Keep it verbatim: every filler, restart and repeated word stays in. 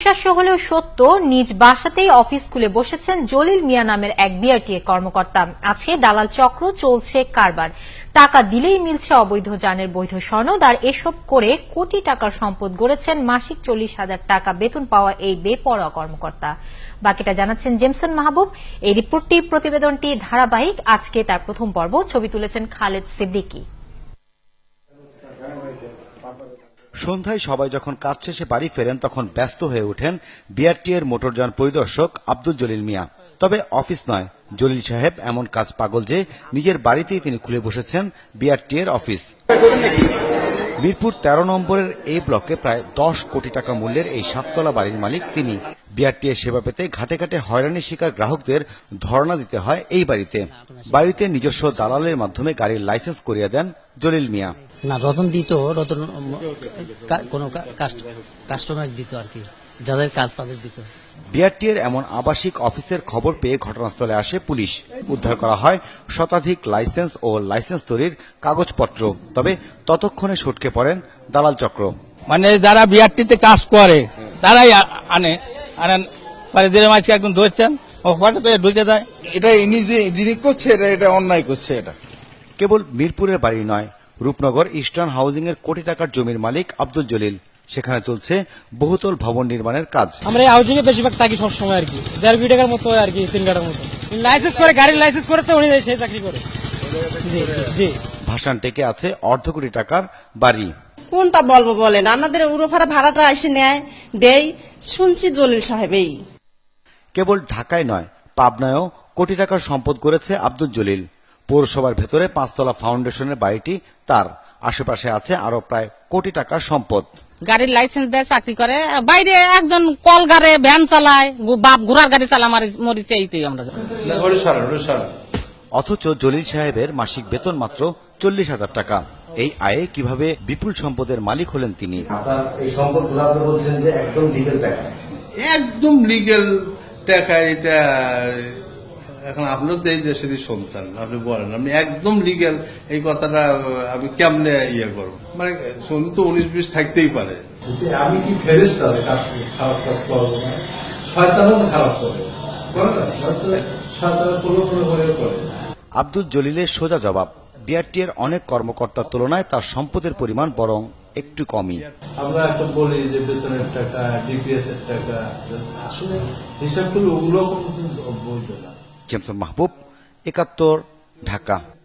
অবিশ্বাস্য হলেও সত্য, নিজ বাসাতেই অফিস খুলে বসেছেন জলিল মিয়া নামের এক বিআরটিএ কর্মকর্তা। আছে দালাল চক্র, চলছে কারবার, টাকা দিলেই মিলছে অবৈধ যানের বৈধ সনদ, আর এসব করে কোটি টাকার সম্পদ গড়েছেন মাসিক চল্লিশ হাজার টাকা বেতন পাওয়া এই বেপরোয়া কর্মকর্তা। বাকিটা জানাচ্ছেন জেমসন মাহবুব। এই রিপোর্টটি প্রতিবেদনটি ধারাবাহিক, আজকে তার প্রথম পর্ব। ছবি তুলেছেন খালেদ সিদ্দিকী। সন্ধ্যায় সবাই যখন কাজ শেষে বাড়ি ফেরেন তখন ব্যস্ত হয়ে ওঠেন বিআরটিএর মোটরযান পরিদর্শক আব্দুল জলিল মিয়া। তবে অফিস নয়, জলিল সাহেব এমন কাজ পাগল যে নিজের বাড়িতেই তিনি খুলে বসেছেন বিআরটিএর অফিস। মিরপুর তেরো নম্বরের এই ব্লকে প্রায় দশ কোটি টাকা মূল্যের এই সাততলা বাড়ির মালিক তিনি। বিআরটিএ সেবা পেতে ঘাটে ঘাটে হয়রানির শিকার গ্রাহকদের ধর্ণা দিতে হয় এই বাড়িতে। বাড়িতে নিজস্ব দালালের মাধ্যমে গাড়ির লাইসেন্স করিয়ে দেন জলিল মিয়া। না, রতন দিত, রতন কোন কাস্টমার দিত আর কি, যাদের কাজ তাদের দিত। বিআরটিএর এমন আবাসিক অফিসের খবর পেয়ে ঘটনাস্থলে আসে পুলিশ। উদ্ধার করা হয় শতাধিক লাইসেন্স ও লাইসেন্স তৈরির কাগজপত্র। তবে ততক্ষণে সটকে পড়েন দালাল চক্র। মানে যারা বিআরটিতে কাজ করে তারাই আনে আনেন পরে দিনের মাঝকে একদম ধরছেন ঢুকে দেয়। এটা ইনি যে যিনি করছে এটা এটা অন্যায় করছে। এটা কেবল মিরপুরের বাড়ি নয়, রূপনগর ইস্টার্ন হাউজিং এর কোটি টাকার জমির মালিক আব্দুল জলিল। সেখানে চলছে বহুতল ভবন নির্মাণের কাজ। আমরা এই হাউজিং এ বেশিরভাগ থাকি সবসময় আর কি, দেড় কোটি টাকার মতো আর কি, তিন কাটার মতো লাইসেন্স করে, গাড়ির লাইসেন্স করে তো উনি সেই চাকরি করে। জি জি। ভাসান টেকে আছে অর্ধ কোটি টাকার বাড়ি। কোনটা বলবো বলেন, আমাদের উড়োফাড়া ভাড়াটা এসে নেয় দেই, শুনছি জলিল সাহেবই। কেবল ঢাকায় নয়, পাবনায়ও কোটি টাকার সম্পদ গড়েছে আব্দুল জলিল। পৌরসভার ভেতরে পাঁচতলা ফাউন্ডেশনের বাড়িটি তার। আশেপাশে আছে আরো প্রায় কোটি টাকার সম্পদ। গাড়ির লাইসেন্স দেয়, চাকরি করে, বাইরে একজন কল গাড়ে ভ্যান চালায়, বাপ ঘোড়ার গাড়ি চালা মরিছে। এইটাই আমরা। অথচ জলিল সাহেবের মাসিক বেতন মাত্র চল্লিশ হাজার টাকা। এই আয়ে কিভাবে বিপুল সম্পদের মালিক হলেন তিনি? আপনার এই সম্পদগুলো আপনি বলছেন যে একদম লিগ্যাল টাকা। একদম লিগ্যাল টাকা। এটা এখন আপনার তো এই দেশেরই সন্তান, আপনি বলেন আপনি একদম লিগ্যাল, এই কথাটা আমি কেমনে ইয়ে করবো? মানে শুনি তো উনিশ বিশ থাকতেই পারে। আমি কি ফেরেশতা কাজ খারাপ কাজ করবো না? শয়তানও তো খারাপ করে করে না, শয়তানের প্রলোভন করে করে। আব্দুল জলিলের সোজা জবাব, বিআরটিএর অনেক কর্মকর্তার তুলনায় তার সম্পদের পরিমাণ বরং একটু কমই। আমরা একটা বলি যে বেতনের টাকা, ডিপিএস এর টাকা, আসলে হিসাব করলে ওগুলো বৈধ না। জেমসন মাহবুব, একাত্তর, ঢাকা।